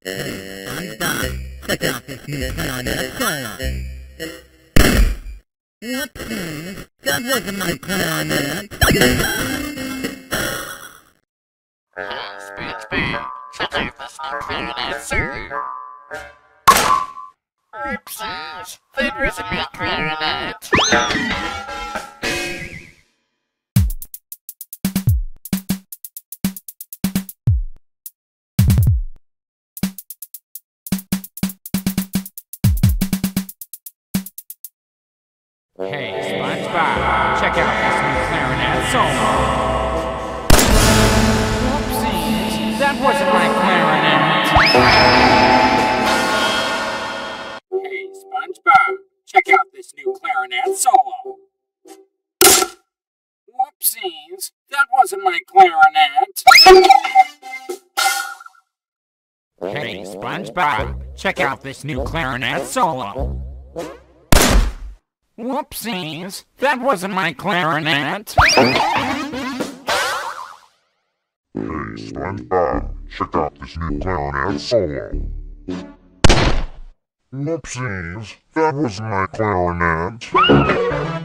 I'm done. Check out this new clarinet solo. Whoopsies, that wasn't my clarinet. Spongebob, check out this new clarinet solo. Oopsies, that wasn't my clarinet. Hey, Spongebob, check out this new clarinet solo. Whoopsies, that wasn't my clarinet. Hey, Spongebob, check out this new clarinet solo. Whoopsies, that wasn't my clarinet. Hey, Spongebob, check out this new clarinet solo. Whoopsies, that wasn't my clarinet. Hey, Spongebob, check out this new clarinet solo. Whoopsies, that wasn't my clarinet.